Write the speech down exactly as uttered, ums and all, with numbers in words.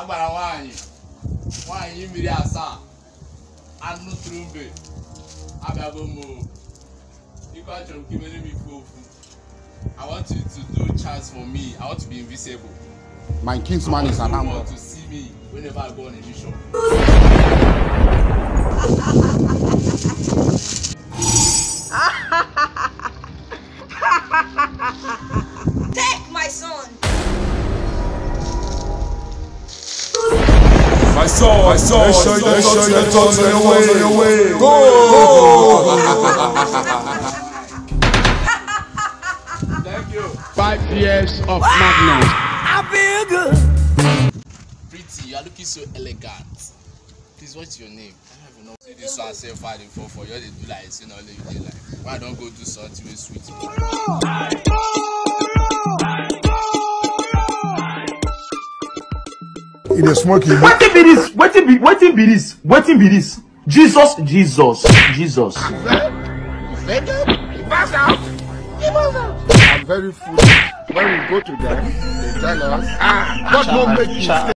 Agbara wine. Wine mmiri asa. Anu trumbe. Abago mo. You can't give me food. I want you to do chance for me. I want to be invisible. My kinsman is an I humble. want to see me whenever I go on a mission. Take my son. My son, my son, let's show you, let's show you, let's show you, let's show you, way. Go! Thank you. Five years of madness. I feel good. Pretty, you are looking so elegant. Please, what's your name? I don't even know. See this one, say fighting for for you. They do like you know, you do like. Why don't go do something with sweet? It is smoking. Wetin be this? Wetin be wetin be this? Wetin be this? Jesus, Jesus, Jesus. I'm very foolish. When we go to them, they tell us, ah, God won't make you.